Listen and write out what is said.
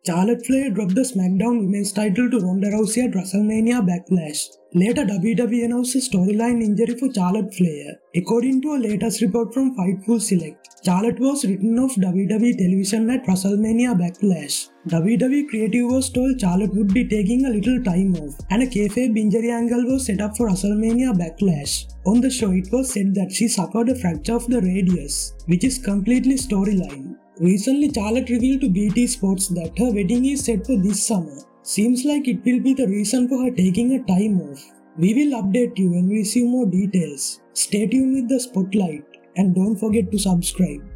Charlotte Flair dropped the SmackDown Women's title to Ronda Rousey at WrestleMania Backlash. Later, WWE announced a storyline injury for Charlotte Flair. According to a latest report from Fightful Select, Charlotte was written off WWE television at WrestleMania Backlash. WWE Creative was told Charlotte would be taking a little time off, and a kayfabe injury angle was set up for WrestleMania Backlash. On the show, it was said that she suffered a fracture of the radius, which is completely storyline. Recently, Charlotte revealed to BT Sports that her wedding is set for this summer. Seems like it will be the reason for her taking a time off. We will update you when we receive more details. Stay tuned with the Spotlight and don't forget to subscribe.